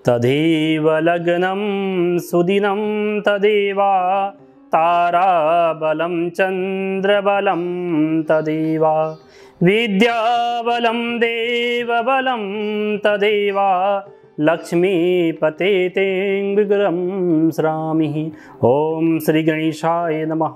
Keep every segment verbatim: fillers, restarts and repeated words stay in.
तदेव लग्नं सुदिनं तदेव ताराबलं चन्द्रबलं तदेव विद्याबलं देवबलं तदेव लक्ष्मीपते तें विग्रहं स्मरामि। ओम श्री गणेशाय नमः।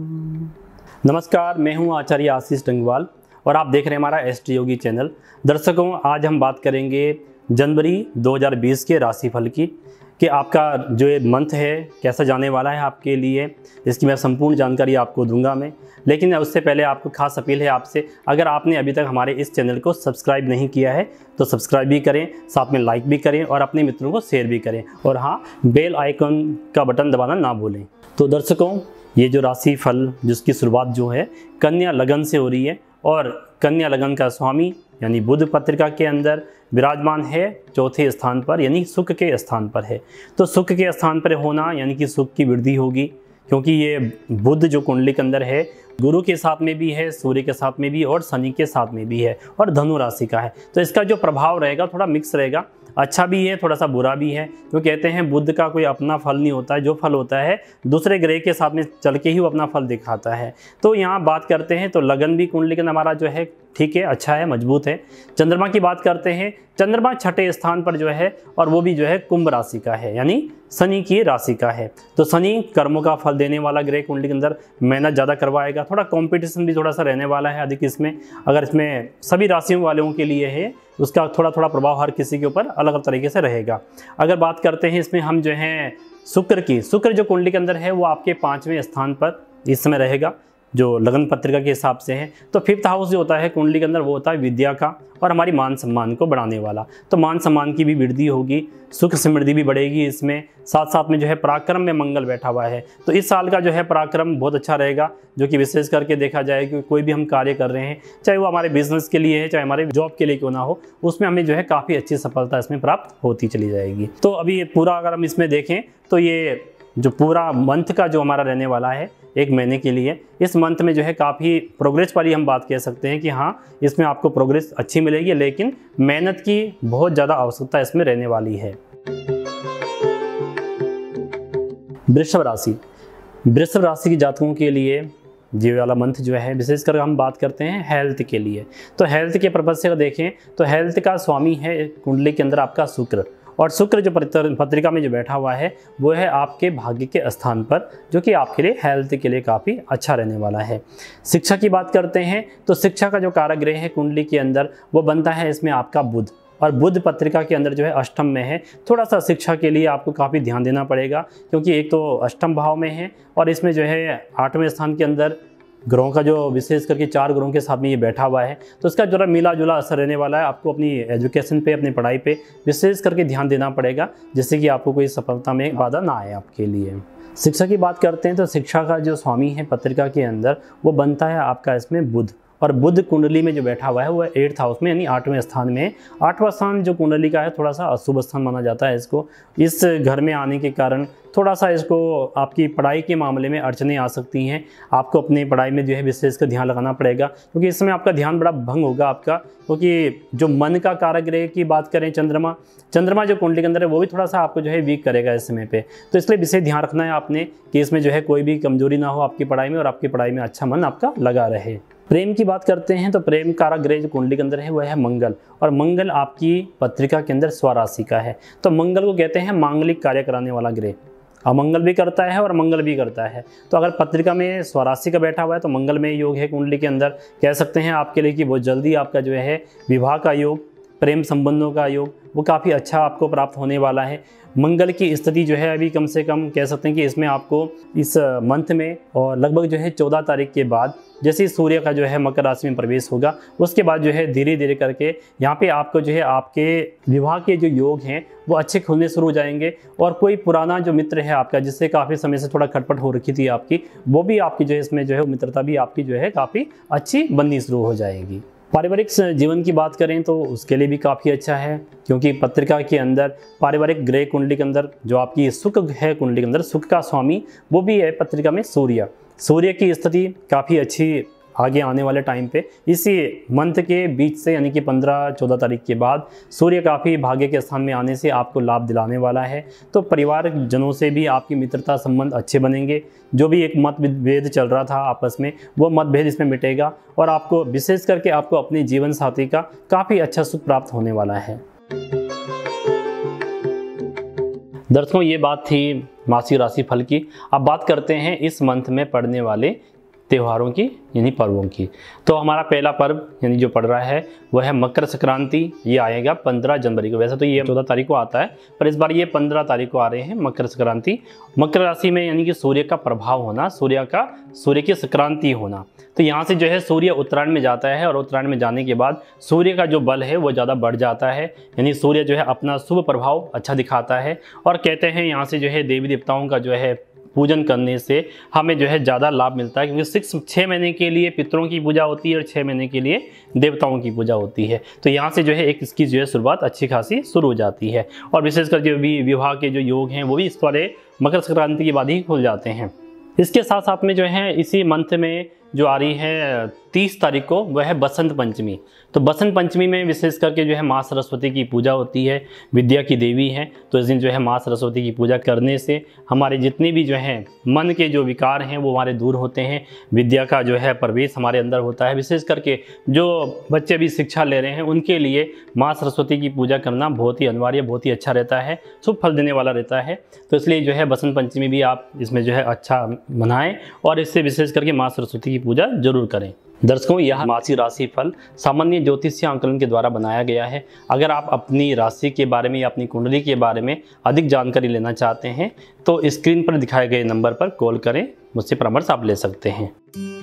नमस्कार, मैं हूं आचार्य आशीष डंगवाल और आप देख रहे हैं हमारा एस्ट्रो योगी चैनल। दर्शकों, आज हम बात करेंगे जनवरी दो हज़ार बीस के राशिफल की कि आपका जो ये मंथ है कैसा जाने वाला है आपके लिए, इसकी मैं संपूर्ण जानकारी आपको दूंगा मैं। लेकिन उससे पहले आपको खास अपील है आपसे, अगर आपने अभी तक हमारे इस चैनल को सब्सक्राइब नहीं किया है तो सब्सक्राइब भी करें, साथ में लाइक भी करें और अपने मित्रों को शेयर भी करें, और हाँ, बेल आइकन का बटन दबाना ना भूलें। तो दर्शकों, ये जो राशि फल जिसकी शुरुआत जो है कन्या लगन से हो रही है, और कन्या लगन का स्वामी यानी बुध पत्रिका के अंदर विराजमान है चौथे स्थान पर, यानी सुख के स्थान पर है। तो सुख के स्थान पर होना यानी कि सुख की वृद्धि होगी, क्योंकि ये बुध जो कुंडली के अंदर है गुरु के साथ में भी है, सूर्य के साथ में भी और शनि के साथ में भी है, और धनु राशि का है। तो इसका जो प्रभाव रहेगा थोड़ा मिक्स रहेगा, अच्छा भी है थोड़ा सा बुरा भी है। तो कहते हैं बुध का कोई अपना फल नहीं होता है, जो फल होता है दूसरे ग्रह के साथ में चल के ही वो अपना फल दिखाता है। तो यहाँ बात करते हैं तो लगन भी कुंडली का हमारा जो है ठीक है, अच्छा है, मजबूत है। चंद्रमा की बात करते हैं, चंद्रमा छठे स्थान पर जो है, और वो भी जो है कुंभ राशि का है, यानी शनि की राशि का है। तो शनि कर्मों का फल देने वाला ग्रह कुंडली के अंदर मेहनत ज़्यादा करवाएगा, थोड़ा कंपटीशन भी थोड़ा सा रहने वाला है अधिक इसमें। अगर इसमें सभी राशियों वालों के लिए है, उसका थोड़ा थोड़ा प्रभाव हर किसी के ऊपर अलग अलग तरीके से रहेगा। अगर बात करते हैं इसमें हम जो है शुक्र की, शुक्र जो कुंडली के अंदर है वो आपके पाँचवें स्थान पर इस समय रहेगा, जो लगन पत्रिका के हिसाब से है। तो फिफ्थ हाउस जो होता है कुंडली के अंदर वो होता है विद्या का और हमारी मान सम्मान को बढ़ाने वाला। तो मान सम्मान की भी वृद्धि होगी, सुख समृद्धि भी बढ़ेगी इसमें। साथ साथ में जो है पराक्रम में मंगल बैठा हुआ है, तो इस साल का जो है पराक्रम बहुत अच्छा रहेगा, जो कि विशेष करके देखा जाए कि कोई भी हम कार्य कर रहे हैं, चाहे वो हमारे बिजनेस के लिए है चाहे हमारे जॉब के लिए क्यों ना हो, उसमें हमें जो है काफ़ी अच्छी सफलता इसमें प्राप्त होती चली जाएगी। तो अभी पूरा अगर हम इसमें देखें तो ये जो पूरा मंथ का जो हमारा रहने वाला है एक महीने के लिए, इस मंथ में जो है काफ़ी प्रोग्रेस वाली हम बात कह सकते हैं कि हाँ, इसमें आपको प्रोग्रेस अच्छी मिलेगी, लेकिन मेहनत की बहुत ज़्यादा आवश्यकता इसमें रहने वाली है। वृषभ राशि, वृषभ राशि की जातकों के लिए ये वाला मंथ जो है विशेषकर हम बात करते हैं हेल्थ के लिए। तो हेल्थ के पर्पज से देखें तो हेल्थ का स्वामी है कुंडली के अंदर आपका शुक्र, और शुक्र जो पत्रिका में जो बैठा हुआ है वो है आपके भाग्य के स्थान पर, जो कि आपके लिए हेल्थ के लिए काफ़ी अच्छा रहने वाला है। शिक्षा की बात करते हैं तो शिक्षा का जो कारक ग्रह है कुंडली के अंदर वो बनता है इसमें आपका बुध, और बुध पत्रिका के अंदर जो है अष्टम में है। थोड़ा सा शिक्षा के लिए आपको काफ़ी ध्यान देना पड़ेगा, क्योंकि एक तो अष्टम भाव में है और इसमें जो है आठवें स्थान के अंदर ग्रहों का जो विशेष करके चार ग्रहों के साथ में ये बैठा हुआ है। तो इसका जरा मिला जुला असर रहने वाला है। आपको अपनी एजुकेशन पे, अपनी पढ़ाई पे विशेष करके ध्यान देना पड़ेगा, जिससे कि आपको कोई सफलता में बाधा ना आए आपके लिए। शिक्षा की बात करते हैं तो शिक्षा का जो स्वामी है पत्रिका के अंदर वो बनता है आपका इसमें बुध, और बुध कुंडली में जो बैठा हुआ है वो एट्थ हाउस में यानी आठवें स्थान में। आठवां स्थान जो कुंडली का है थोड़ा सा अशुभ स्थान माना जाता है इसको। इस घर में आने के कारण थोड़ा सा इसको आपकी पढ़ाई के मामले में अड़चनें आ सकती हैं। आपको अपनी पढ़ाई में जो है विशेष कर ध्यान लगाना पड़ेगा, क्योंकि इस समय आपका ध्यान बड़ा भंग होगा आपका, क्योंकि जो मन का कारक ग्रह की बात करें चंद्रमा, चंद्रमा जो कुंडली के अंदर है वो भी थोड़ा सा आपको जो है वीक करेगा इस समय पे। तो इसलिए विशेष ध्यान रखना है आपने कि इसमें जो है कोई भी कमजोरी ना हो आपकी पढ़ाई में, और आपकी पढ़ाई में अच्छा मन आपका लगा रहे। प्रेम की बात करते हैं तो प्रेम कारक ग्रह जो कुंडली के अंदर है वह है मंगल, और मंगल आपकी पत्रिका के अंदर स्वराशि का है। तो मंगल को कहते हैं मांगलिक कार्य कराने वाला ग्रह, अमंगल भी करता है और मंगल भी करता है। तो अगर पत्रिका में स्वराशि का बैठा हुआ है तो मंगल में योग है कुंडली के अंदर, कह सकते हैं आपके लिए कि बहुत जल्दी आपका जो है विवाह का योग, प्रेम संबंधों का योग वो काफ़ी अच्छा आपको प्राप्त होने वाला है। मंगल की स्थिति जो है अभी कम से कम कह सकते हैं कि इसमें आपको इस मंथ में और लगभग जो है चौदह तारीख के बाद जैसे ही सूर्य का जो है मकर राशि में प्रवेश होगा, उसके बाद जो है धीरे धीरे करके यहाँ पे आपको जो है आपके विवाह के जो योग हैं वो अच्छे खुलने शुरू हो जाएंगे, और कोई पुराना जो मित्र है आपका जिससे काफ़ी समय से थोड़ा खटपट हो रखी थी आपकी, वो भी आपकी जो है इसमें जो है मित्रता भी आपकी जो है काफ़ी अच्छी बननी शुरू हो जाएगी। पारिवारिक जीवन की बात करें तो उसके लिए भी काफ़ी अच्छा है, क्योंकि पत्रिका के अंदर पारिवारिक ग्रह कुंडली के अंदर जो आपकी सुख है कुंडली के अंदर, सुख का स्वामी वो भी है पत्रिका में सूर्य। सूर्य की स्थिति काफ़ी अच्छी आगे आने वाले टाइम पे इसी मंथ के बीच से यानी कि पंद्रह चौदह तारीख के बाद सूर्य काफ़ी भाग्य के स्थान में आने से आपको लाभ दिलाने वाला है। तो परिवार जनों से भी आपकी मित्रता संबंध अच्छे बनेंगे। जो भी एक मतभेद चल रहा था आपस में, वो मतभेद इसमें मिटेगा और आपको विशेष करके आपको अपने जीवन साथी का काफ़ी अच्छा सुख प्राप्त होने वाला है। दर्शकों, ये बात थी मासिक राशि फल की। अब बात करते हैं इस मंथ में पड़ने वाले त्योहारों की यानी पर्वों की। तो हमारा पहला पर्व यानी जो पड़ रहा है वह है मकर संक्रांति। ये आएगा पंद्रह जनवरी को। वैसे तो ये चौदह तारीख को आता है, पर इस बार ये पंद्रह तारीख को आ रहे हैं मकर संक्रांति। मकर राशि में यानी कि सूर्य का प्रभाव होना, सूर्य का सूर्य की संक्रांति होना। तो यहाँ से जो है सूर्य उत्तरायण में जाता है और उत्तरायण में जाने के बाद सूर्य का जो बल है वो ज़्यादा बढ़ जाता है, यानी सूर्य जो है अपना शुभ प्रभाव अच्छा दिखाता है। और कहते हैं यहाँ से जो है देवी देवताओं का जो है पूजन करने से हमें जो है ज़्यादा लाभ मिलता है, क्योंकि सिक्स छः महीने के लिए पितरों की पूजा होती है और छः महीने के लिए देवताओं की पूजा होती है। तो यहाँ से जो है एक इसकी जो है शुरुआत अच्छी खासी शुरू हो जाती है। और विशेषकर जो भी विवाह के जो योग हैं वो भी इस वाले मकर संक्रांति के बाद ही खुल जाते हैं। इसके साथ साथ में जो है इसी मंथ में जो आ रही है तीस तारीख को वह है बसंत पंचमी। तो बसंत पंचमी में विशेष करके जो है माँ सरस्वती की पूजा होती है, विद्या की देवी हैं। तो इस दिन जो है माँ सरस्वती की पूजा करने से हमारे जितने भी जो हैं मन के जो विकार हैं वो हमारे दूर होते हैं, विद्या का जो है प्रवेश हमारे अंदर होता है। विशेष करके जो बच्चे भी शिक्षा ले रहे हैं उनके लिए माँ सरस्वती की पूजा करना बहुत ही अनिवार्य, बहुत ही अच्छा रहता है, शुभ फल देने वाला रहता है। तो इसलिए जो है बसंत पंचमी भी आप इसमें जो है अच्छा मनाएं और इससे विशेष करके माँ सरस्वती की पूजा जरूर करें। दर्शकों, यह मासिक राशि फल सामान्य ज्योतिषीय आंकलन के द्वारा बनाया गया है। अगर आप अपनी राशि के बारे में या अपनी कुंडली के बारे में अधिक जानकारी लेना चाहते हैं तो स्क्रीन पर दिखाए गए नंबर पर कॉल करें, मुझसे परामर्श आप ले सकते हैं।